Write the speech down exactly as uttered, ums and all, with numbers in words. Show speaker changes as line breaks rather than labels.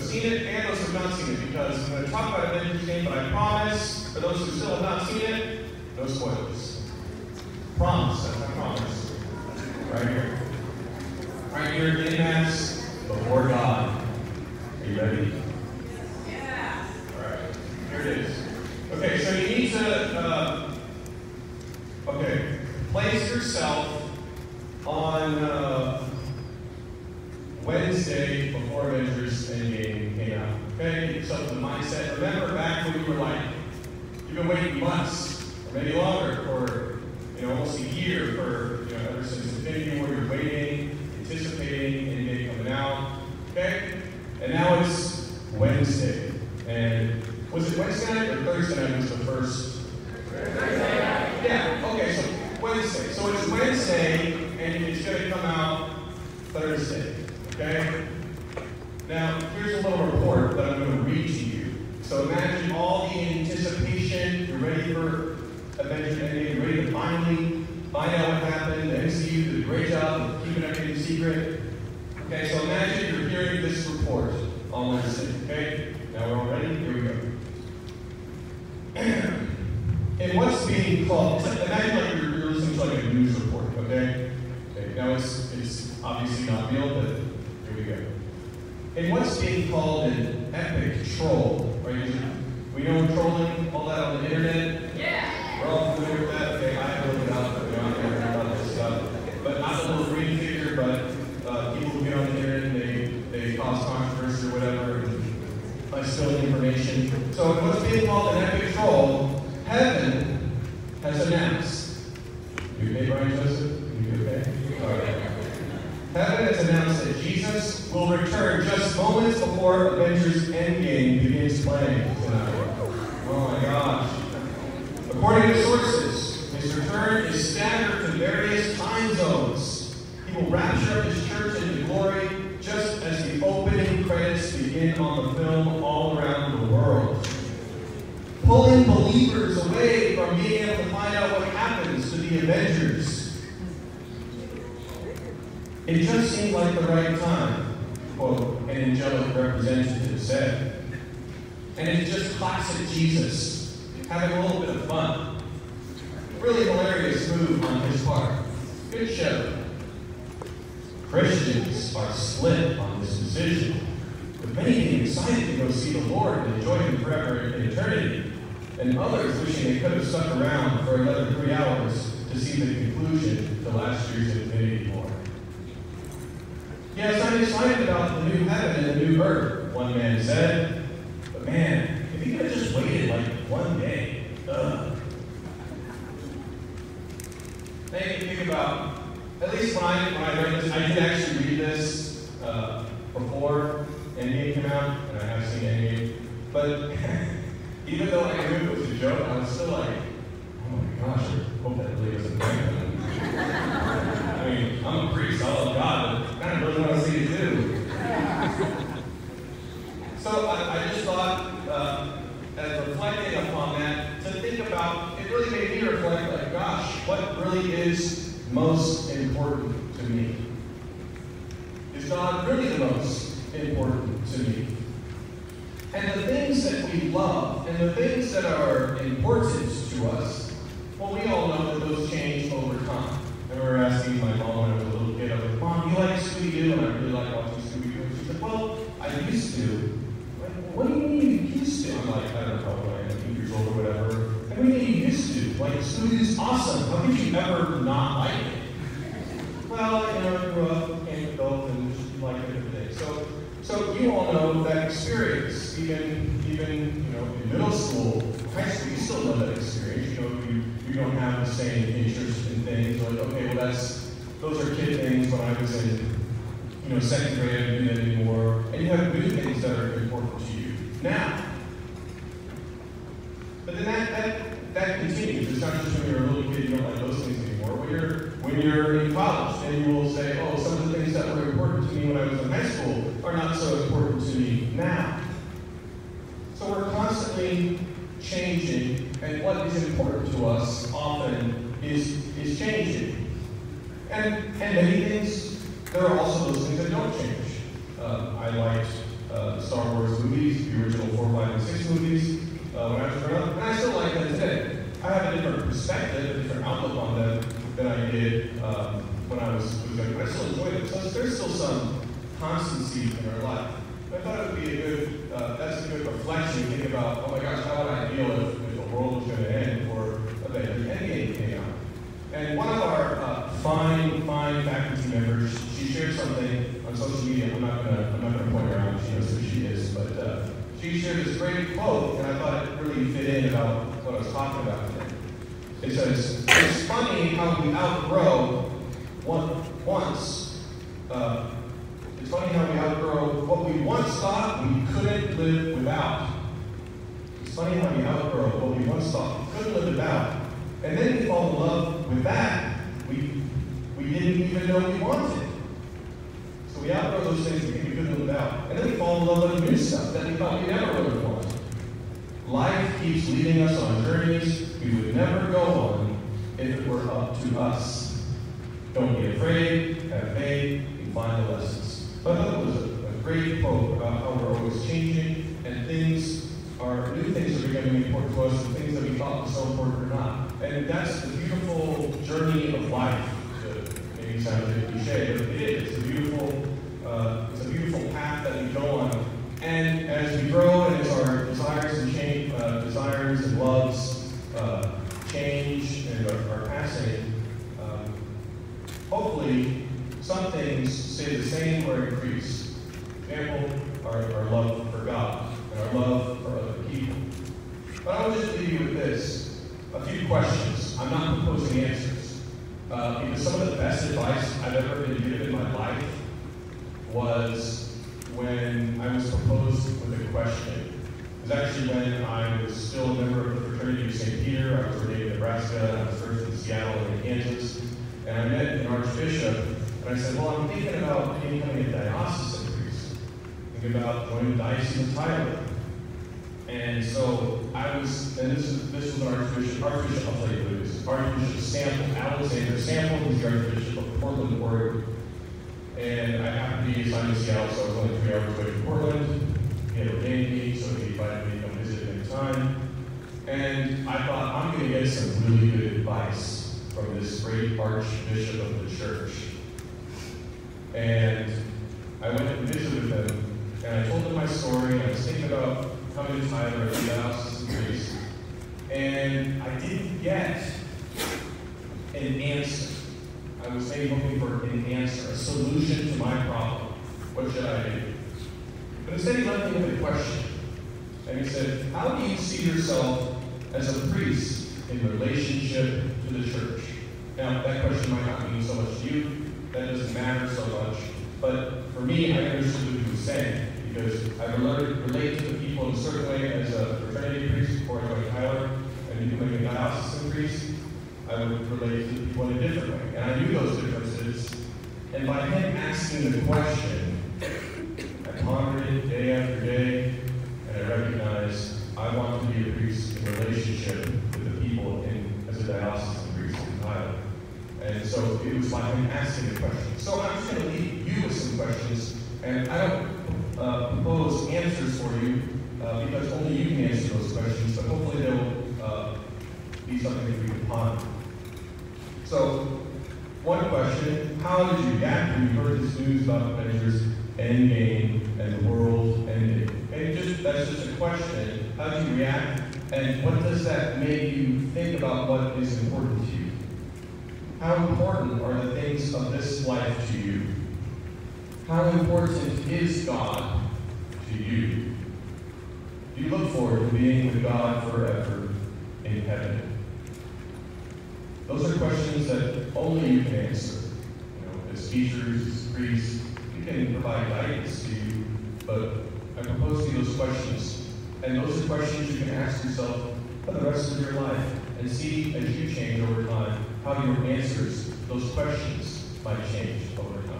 seen it and those who have not seen it, because I'm going to talk about Avengers Game, but I promise, for those who still have not seen it, no spoilers. Promise, that's my promise. Right here. Right here in Mass, before God. Are you ready?
Yeah.
All right, here it is. Okay, so you need to, uh, okay, place yourself on uh, Wednesday before Avengers Endgame came out. Okay, get yourself in the mindset. Remember back when you were like, you've been waiting months, or maybe longer, or you know, almost a year for, you know, ever since Infinity War, you're waiting, anticipating Endgame coming out. Okay? And now it's Wednesday. And was it Wednesday night or Thursday night was the first? Thursday night. Yeah, okay, so Wednesday. So it's Wednesday, and it's going to come out Thursday. Okay? Now, here's a little report that I'm going to read to you. So imagine all the anticipation. You're ready for Avengers Endgame. You're ready to finally find out what happened. The M C U did a great job of keeping everything secret. Okay, so imagine you're hearing this report on Wednesday. Okay? Now we're all ready? Here we go. And what's being called, imagine like you're, you're listening to like a news report, okay? Okay, now it's, it's obviously not real, but here we go. And what's being called an epic troll, right? We know trolling, all that on the internet?
Yeah.
We're all familiar with that? Okay, I haven't looked it up, but you know, I never heard about this stuff. But not the little green figure, but uh, people who get on the internet and they, they cause controversy or whatever, and by spilling information. So what's being called an epic troll, heaven has announced. You okay, Brian Joseph? You okay? All right. Heaven has announced that Jesus will return just moments before Avengers Endgame begins playing tonight. Oh my gosh. According to sources, his return is staggered to various time zones. He will rapture his church into glory just as the opening credits begin on the film all around the world, pulling believers away from being able to find out what happens to the Avengers. It just seemed like the right time, quote, an angelic representative said. And it's just classic Jesus, having a little bit of fun. Really hilarious move on his part. Good show. Christians are split on this decision, with many being excited to go see the Lord and enjoy Him forever in eternity, and others wishing they could have stuck around for another three hours to see the conclusion to last year's Infinity War. Yes, I'm excited about the new heaven and the new earth, one man said. But man, if he could have just waited like one day, ugh. Make me think about, at least when I, when I read this, I did actually read this uh, before Endgame came out, and I have seen Endgame. But even though I knew it was a joke, I was still like, oh my gosh, I hope that really doesn't happen. I mean, I'm a priest, I love God, but I kind of really want to see it too. So I, I just thought, uh, as reflecting upon that, to think about, it really made me reflect like, gosh, what really is most important to me? Is God really the most important to me? And the things that we love, and the things that are important to us, well, we all know that those change over time. I remember asking my mom when I was a little kid, I was like, Mom, do you like Scooby-Doo? And I really like watching Scooby-Doo. And she said, well, I used to. Like, what do you mean you used to? I'm like, I don't know, when I was eight years old or whatever. And what do you mean you used to? Like, Scooby-Doo's awesome. How could you ever not like it? Well, you know, I grew up, became an adult, and just like different things. So, so you all know that experience. Even, even, you know, in middle school, high school, you still know that experience. You know, you, you don't have the same interest in things. Like, okay, well, that's, those are kid things when I was in, you know, second grade, I didn't do that anymore. And you have new things that are important to you now. But then that, that, that continues. It's not just when you're a little kid, you don't like those things anymore. When you're, when you're in college, then you will say, oh, some of the things that were important to me when I was in high school are not so important to me now. So we're constantly changing, and what is important to us often is, is changing. And, and many things, there are also those things that don't change. Um, I liked uh, the Star Wars movies, the original four, five, and six movies, uh, when I was growing up, and I still like them today. I have a different perspective, a different outlook on them than I did um, when I was, was young, but I still enjoy them. So there's still some constancy in our life. I thought it would be a good, uh, that's a good reflection to think about, oh my gosh, how would I deal if, if the world was going to end or a better Endgame came out? And one of our uh, fine, fine faculty members, she shared something on social media. I'm not gonna, I'm not gonna point her out. She knows who she is, but uh, she shared this great quote, and I thought it really fit in about what I was talking about today. It says, "It's funny how we outgrow one, once. Uh, it's funny how we outgrow what we once thought we couldn't live without. It's funny how we outgrow what we once thought we couldn't live without. And then we fall in love with that we, we didn't even know we wanted. So we outgrow those things we think we couldn't live without. And then we fall in love with new stuff that we thought we never would have wanted. Life keeps leading us on journeys we would never go on if it were up to us. Don't be afraid, have faith, and find the lessons." But I thought it was a, a great quote about how we're always changing, and things are, new things are becoming important to us, and things that we thought were so important are not. And that's the beautiful journey of life. To maybe sound a bit cliche, but it is. It's a beautiful, uh, it's a beautiful path that we go on. And as we grow, and as our desires and change, uh, desires and loves uh, change and are, are passing, um, hopefully some things stay the same or increase. For example, our, our love for God and our love for other people. But I will just leave you with this, a few questions. I'm not proposing answers, uh, because some of the best advice I've ever been given in my life was when I was proposed with a question. It was actually when I was still a member of the fraternity of Saint Peter. I was ordained in Nebraska, and I was first in Seattle and in Kansas. And I met an archbishop, and I said, well, I'm thinking about becoming a diocesan priest. Thinking about joining the Diocese of Tyler. And so I was, and this is this was an archbishop, archbishop, I'll tell you who it is, Archbishop Sample, Alexander Sample, who's the Archbishop of Portland, Oregon. And I happened to be assigned to Seattle, so I was only three hours away from Portland. He had ordained me, so he invited me to come visit next time. And I thought, I'm going to get some really good advice from this great Archbishop of the Church. And I went and visited with him, and I told him my story, and I was thinking about coming to Tyler as a diocesan priest. And I didn't get an answer. I was maybe looking for an answer, a solution to my problem. What should I do? But instead he left me with a question. And he said, how do you see yourself as a priest in relationship to the church? Now, that question might not mean so much to you. That doesn't matter so much. But for me, I understood what he was saying, because I relate to the people in a certain way as a fraternity priest before I joined Tyler, and becoming a diocesan priest. I would relate to the people in a different way. And I knew those differences. And by him asking the question, I pondered it day after day, and I recognized I want to be a priest in relationship with the people in, as a diocesan priest in Tyler. And so it was by him asking the question. So I'm just going to leave you with some questions, and I don't uh, propose answers for you, uh, because only you can answer those questions, but hopefully they'll uh, be something that we can ponder. So, one question, how did you react when you heard this news about Avengers Endgame and the world ending? And just, that's just a question. How did you react? And what does that make you think about what is important to you? How important are the things of this life to you? How important is God to you? Do you look forward to being with God forever in heaven? Those are questions that only you can answer. You know, as teachers, as priests, we can provide guidance to you, but I propose to you those questions. And those are questions you can ask yourself for the rest of your life, and see as you change over time how your answers to those questions might change over time.